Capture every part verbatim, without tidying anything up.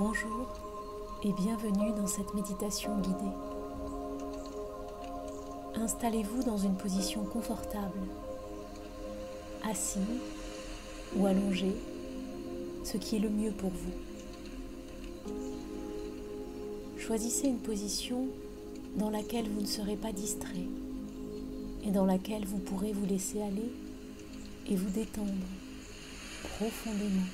Bonjour et bienvenue dans cette méditation guidée. Installez-vous dans une position confortable, assis ou allongé, ce qui est le mieux pour vous. Choisissez une position dans laquelle vous ne serez pas distrait et dans laquelle vous pourrez vous laisser aller et vous détendre profondément.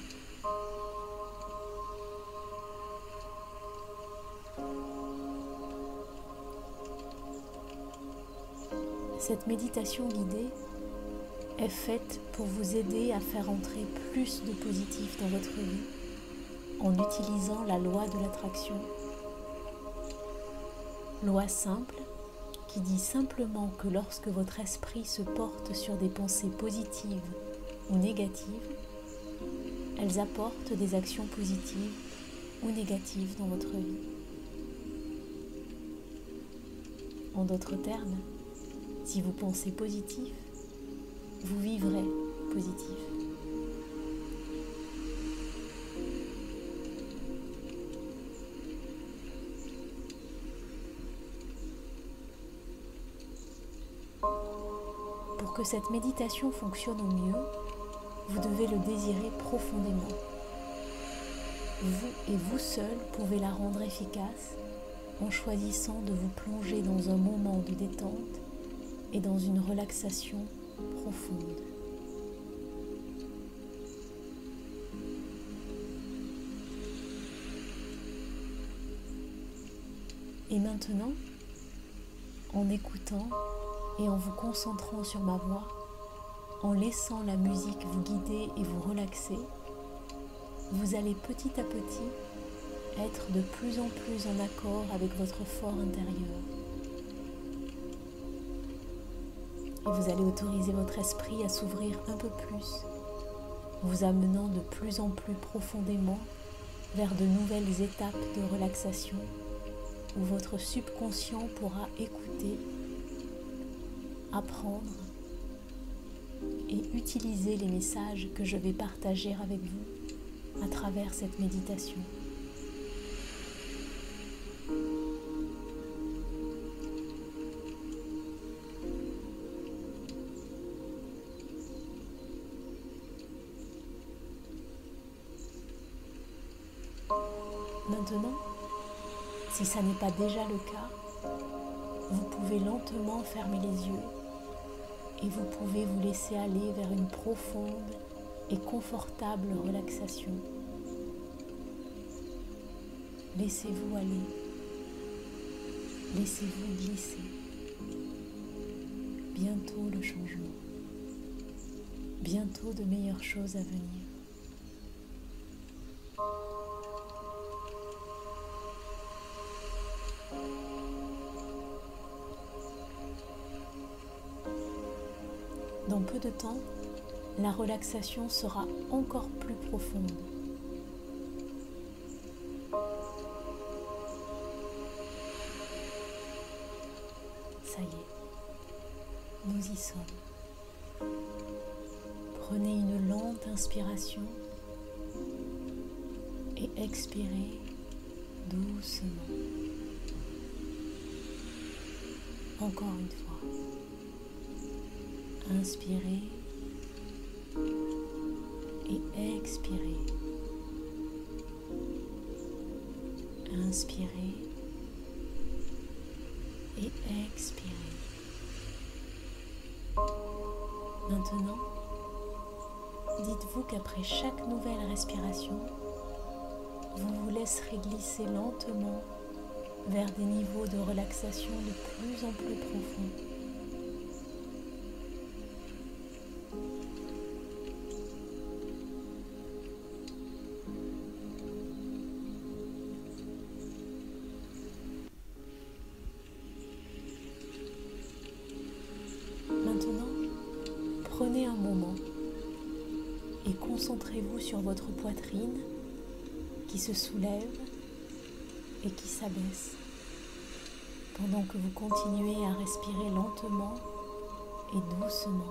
Cette méditation guidée est faite pour vous aider à faire entrer plus de positif dans votre vie en utilisant la loi de l'attraction. Loi simple qui dit simplement que lorsque votre esprit se porte sur des pensées positives ou négatives, elles apportent des actions positives ou négatives dans votre vie. En d'autres termes, si vous pensez positif, vous vivrez positif. Pour que cette méditation fonctionne au mieux, vous devez le désirer profondément. Vous et vous seul pouvez la rendre efficace en choisissant de vous plonger dans un moment de détente et dans une relaxation profonde. Et maintenant, en écoutant et en vous concentrant sur ma voix, en laissant la musique vous guider et vous relaxer, vous allez petit à petit être de plus en plus en accord avec votre fort intérieur. Et vous allez autoriser votre esprit à s'ouvrir un peu plus, vous amenant de plus en plus profondément vers de nouvelles étapes de relaxation où votre subconscient pourra écouter, apprendre et utiliser les messages que je vais partager avec vous à travers cette méditation. Maintenant, si ça n'est pas déjà le cas, vous pouvez lentement fermer les yeux et vous pouvez vous laisser aller vers une profonde et confortable relaxation. Laissez-vous aller, laissez-vous glisser. Bientôt le changement, bientôt de meilleures choses à venir. Dans peu de temps, la relaxation sera encore plus profonde. Ça y est, nous y sommes. Prenez une lente inspiration et expirez doucement. Encore une fois. Inspirez et expirez. Inspirez et expirez. Maintenant, dites-vous qu'après chaque nouvelle respiration, vous vous laisserez glisser lentement vers des niveaux de relaxation de plus en plus profonds. Maintenant, prenez un moment et concentrez-vous sur votre poitrine qui se soulève et qui s'abaisse pendant que vous continuez à respirer lentement et doucement.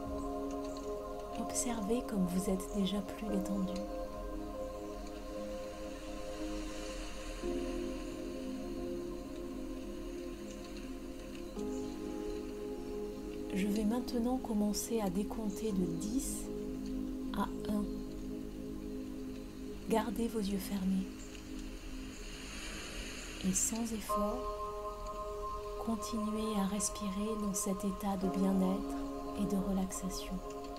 Observez comme vous êtes déjà plus détendu. vais maintenant commencer à décompter de dix à un. Gardez vos yeux fermés. Et sans effort, continuez à respirer dans cet état de bien-être et de relaxation.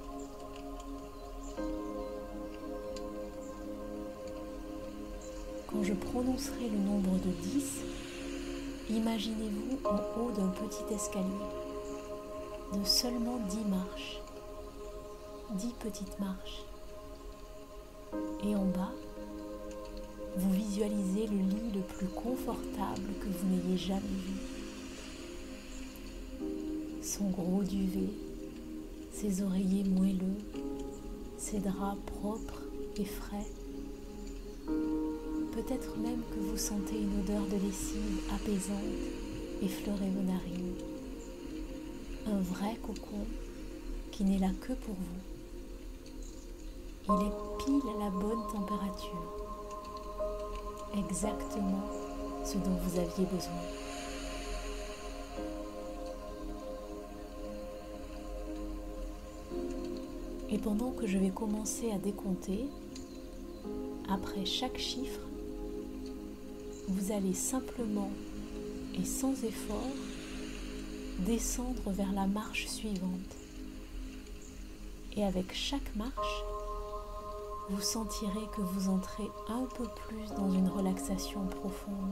Quand je prononcerai le nombre de dix, imaginez-vous en haut d'un petit escalier de seulement dix marches, dix petites marches. Et en bas, vous visualisez le lit le plus confortable que vous n'ayez jamais vu. Son gros duvet, ses oreillers moelleux, ses draps propres et frais. Peut-être même que vous sentez une odeur de lessive apaisante effleurer vos narines. Un vrai cocon qui n'est là que pour vous. Il est pile à la bonne température. Exactement ce dont vous aviez besoin. Et pendant que je vais commencer à décompter, après chaque chiffre, vous allez simplement et sans effort descendre vers la marche suivante. Et avec chaque marche, vous sentirez que vous entrez un peu plus dans une relaxation profonde.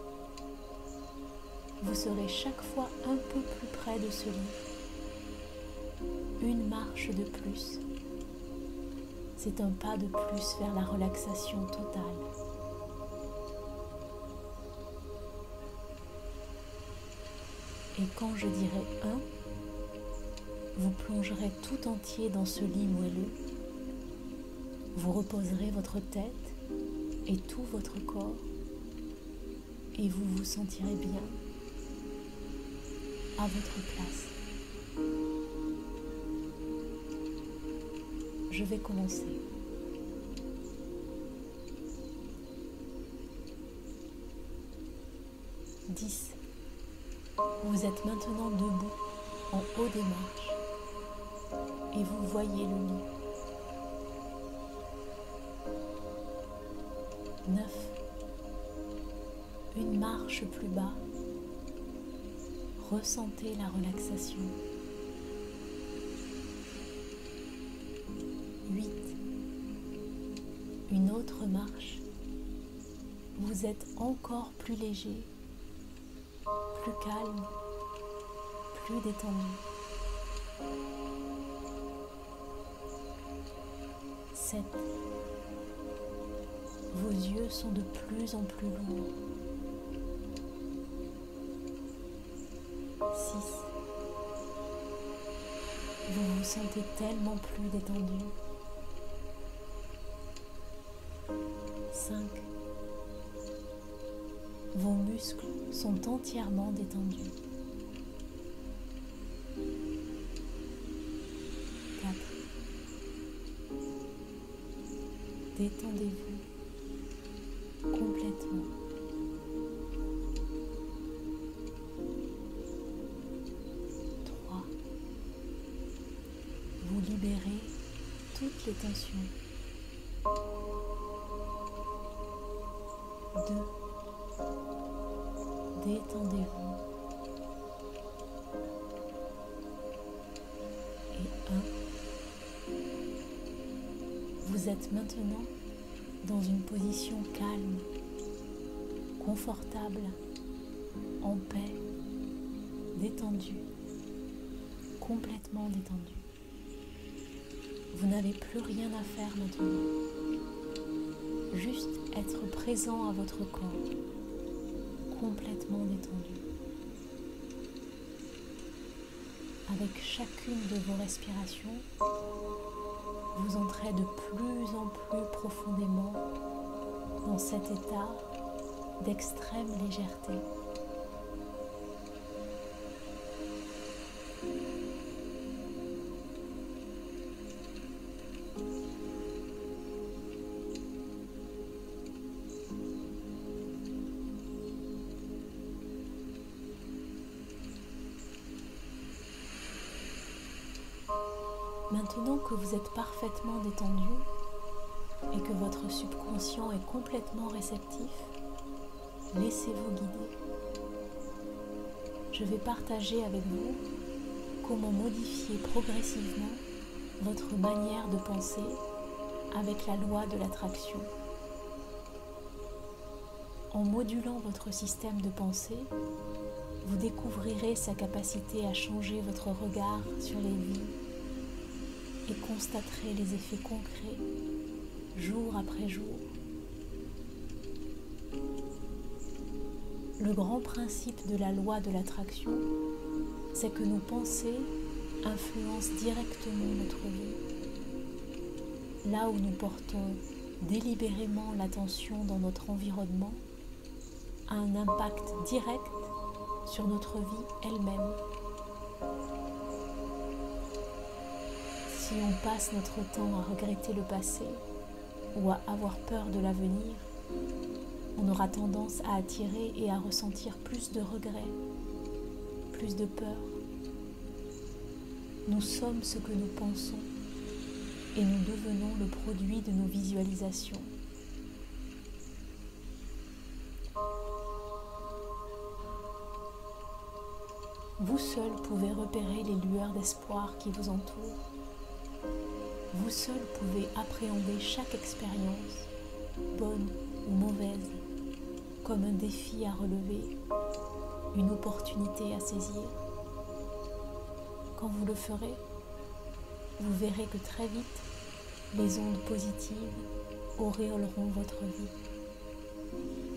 Vous serez chaque fois un peu plus près de ce lit. Une marche de plus. C'est un pas de plus vers la relaxation totale. Et quand je dirai un, vous plongerez tout entier dans ce lit moelleux. Vous reposerez votre tête et tout votre corps et vous vous sentirez bien à votre place. Je vais commencer. dix. Vous êtes maintenant debout en haut des marches et vous voyez le lit. neuf. Une marche plus bas. Ressentez la relaxation. huit. Une autre marche. Vous êtes encore plus léger, plus calme, plus détendu. sept. Vos yeux sont de plus en plus lourds. six. Vous vous sentez tellement plus détendu. cinq. Vos muscles sont entièrement détendus. quatre. Détendez-vous complètement. trois. Vous libérez toutes les tensions. deux. Détendez-vous. Et un. Vous êtes maintenant dans une position calme, confortable, en paix, détendu, complètement détendu. Vous n'avez plus rien à faire maintenant. Juste être présent à votre corps, complètement détendu. Avec chacune de vos respirations, vous entrez de plus en plus profondément dans cet état d'extrême légèreté. Maintenant que vous êtes parfaitement détendu et que votre subconscient est complètement réceptif, laissez-vous guider. Je vais partager avec vous comment modifier progressivement votre manière de penser avec la loi de l'attraction. En modulant votre système de pensée, vous découvrirez sa capacité à changer votre regard sur les vies et constaterez les effets concrets jour après jour. Le grand principe de la loi de l'attraction, c'est que nos pensées influencent directement notre vie. Là où nous portons délibérément l'attention dans notre environnement, a un impact direct sur notre vie elle-même. Si on passe notre temps à regretter le passé ou à avoir peur de l'avenir, on aura tendance à attirer et à ressentir plus de regrets, plus de peur. Nous sommes ce que nous pensons et nous devenons le produit de nos visualisations. Vous seul pouvez repérer les lueurs d'espoir qui vous entourent. Vous seul pouvez appréhender chaque expérience, bonne ou mauvaise, comme un défi à relever, une opportunité à saisir. Quand vous le ferez, vous verrez que très vite, les ondes positives auréoleront votre vie.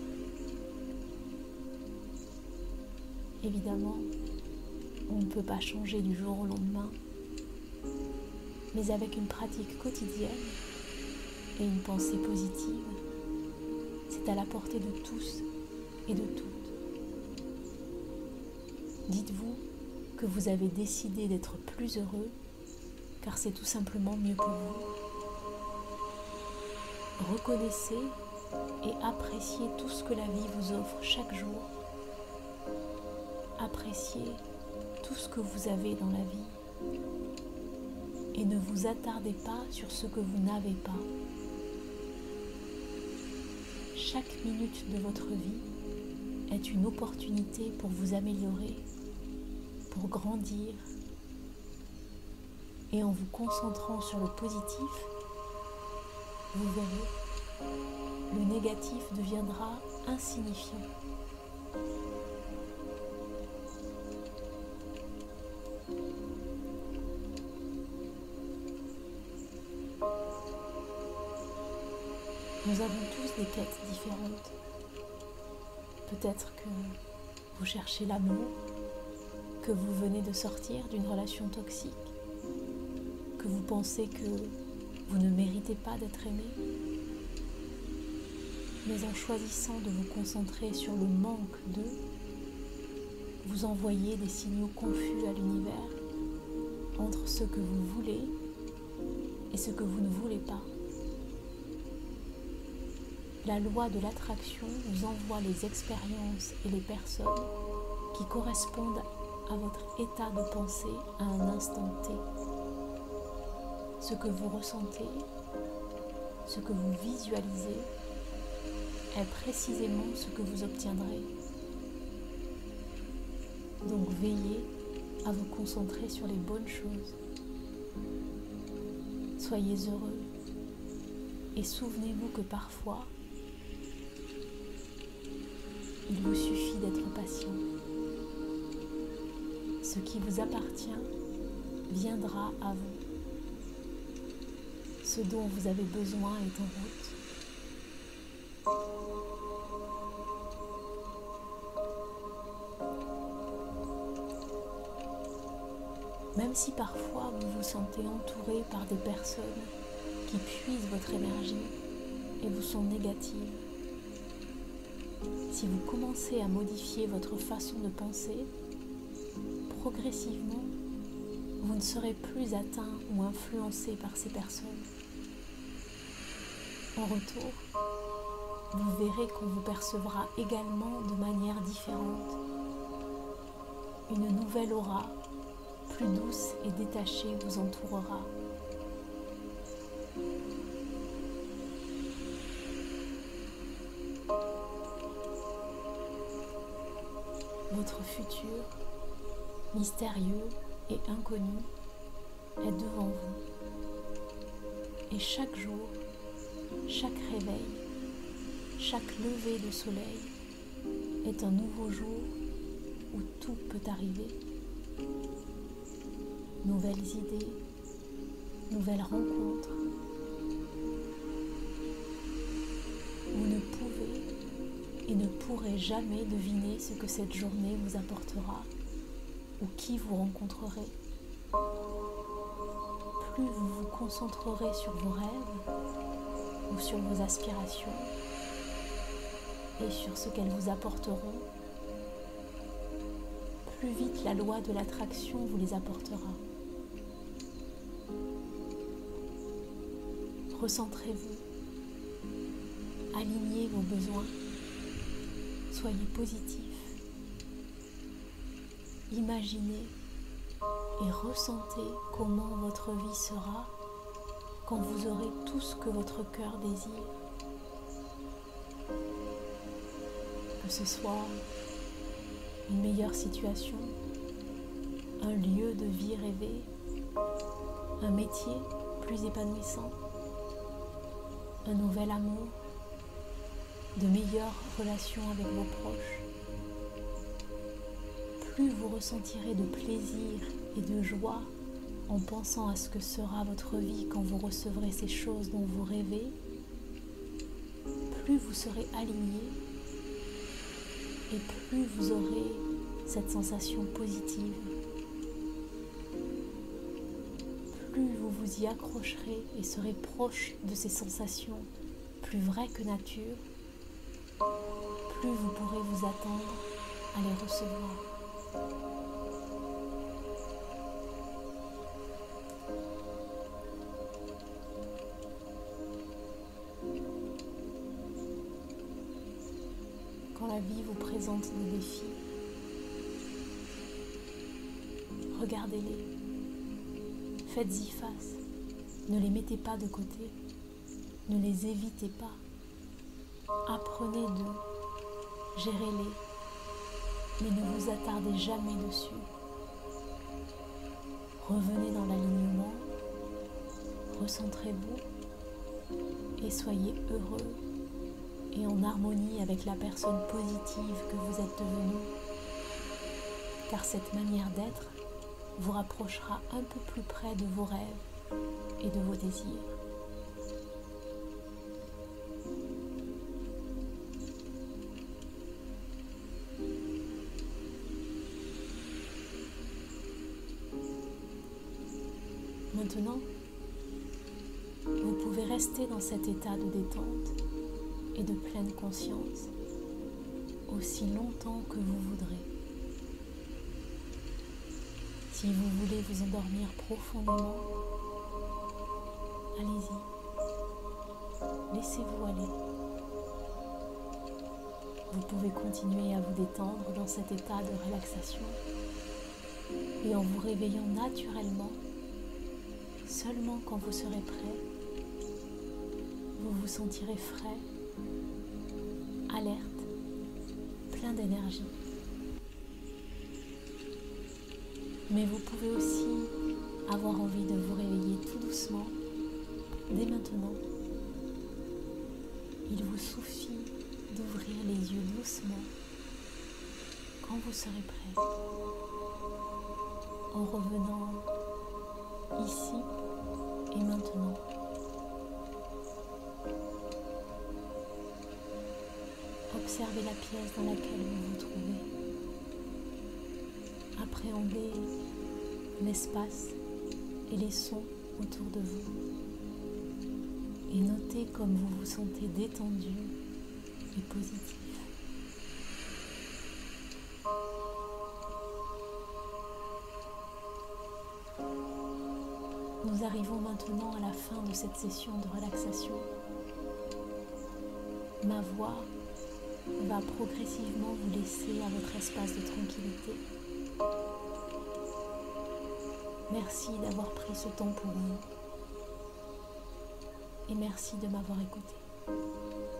Évidemment, on ne peut pas changer du jour au lendemain, mais avec une pratique quotidienne et une pensée positive, c'est à la portée de tous et de toutes. Dites-vous que vous avez décidé d'être plus heureux, car c'est tout simplement mieux pour vous. Reconnaissez et appréciez tout ce que la vie vous offre chaque jour. Appréciez tout ce que vous avez dans la vie et ne vous attardez pas sur ce que vous n'avez pas. Chaque minute de votre vie est une opportunité pour vous améliorer, pour grandir, et en vous concentrant sur le positif, vous verrez, le négatif deviendra insignifiant. Nous avons tous des quêtes différentes. Peut-être que vous cherchez l'amour, que vous venez de sortir d'une relation toxique, que vous pensez que vous ne méritez pas d'être aimé. Mais en choisissant de vous concentrer sur le manque de, vous envoyez des signaux confus à l'univers entre ce que vous voulez et ce que vous ne voulez pas. La loi de l'attraction vous envoie les expériences et les personnes qui correspondent à votre état de pensée à un instant T. Ce que vous ressentez, ce que vous visualisez, est précisément ce que vous obtiendrez. Donc veillez à vous concentrer sur les bonnes choses. Soyez heureux et souvenez-vous que parfois, il vous suffit d'être patient. Ce qui vous appartient viendra à vous. Ce dont vous avez besoin est en route. Même si parfois vous vous sentez entouré par des personnes qui puisent votre énergie et vous sont négatives, si vous commencez à modifier votre façon de penser, progressivement, vous ne serez plus atteint ou influencé par ces personnes. En retour, vous verrez qu'on vous percevra également de manière différente. Une nouvelle aura, plus douce et détachée, vous entourera. votre futur, mystérieux et inconnu, est devant vous. Et chaque jour, chaque réveil, chaque lever de soleil est un nouveau jour où tout peut arriver. Nouvelles idées, nouvelles rencontres. Vous ne pouvez et ne pourrez jamais deviner ce que cette journée vous apportera ou qui vous rencontrerez. Plus vous vous concentrerez sur vos rêves ou sur vos aspirations et sur ce qu'elles vous apporteront, plus vite la loi de l'attraction vous les apportera. Recentrez-vous, alignez vos besoins, soyez positif, imaginez et ressentez comment votre vie sera quand vous aurez tout ce que votre cœur désire. Que ce soit une meilleure situation, un lieu de vie rêvé, un métier plus épanouissant, un nouvel amour, de meilleures relations avec vos proches. Plus vous ressentirez de plaisir et de joie en pensant à ce que sera votre vie quand vous recevrez ces choses dont vous rêvez, plus vous serez aligné et plus vous aurez cette sensation positive. Plus vous vous y accrocherez et serez proche de ces sensations plus vraies que nature, plus vous pourrez vous attendre à les recevoir. Quand la vie vous présente des défis, regardez-les, faites-y face, ne les mettez pas de côté, ne les évitez pas, apprenez d'eux, gérez-les, mais ne vous attardez jamais dessus. Revenez dans l'alignement, recentrez-vous et soyez heureux et en harmonie avec la personne positive que vous êtes devenue, car cette manière d'être vous rapprochera un peu plus près de vos rêves et de vos désirs. Maintenant, vous pouvez rester dans cet état de détente et de pleine conscience aussi longtemps que vous voudrez. Si vous voulez vous endormir profondément, allez-y, laissez-vous aller. Vous pouvez continuer à vous détendre dans cet état de relaxation et en vous réveillant naturellement, seulement quand vous serez prêt, vous vous sentirez frais, alerte, plein d'énergie. Mais vous pouvez aussi avoir envie de vous réveiller tout doucement, dès maintenant. Il vous suffit d'ouvrir les yeux doucement quand vous serez prêt, en revenant ici et maintenant. Observez la pièce dans laquelle vous vous trouvez. Appréhendez l'espace et les sons autour de vous. Et notez comme vous vous sentez détendu et positif. Nous arrivons maintenant à la fin de cette session de relaxation. Ma voix va progressivement vous laisser à votre espace de tranquillité. Merci d'avoir pris ce temps pour vous. Et merci de m'avoir écouté.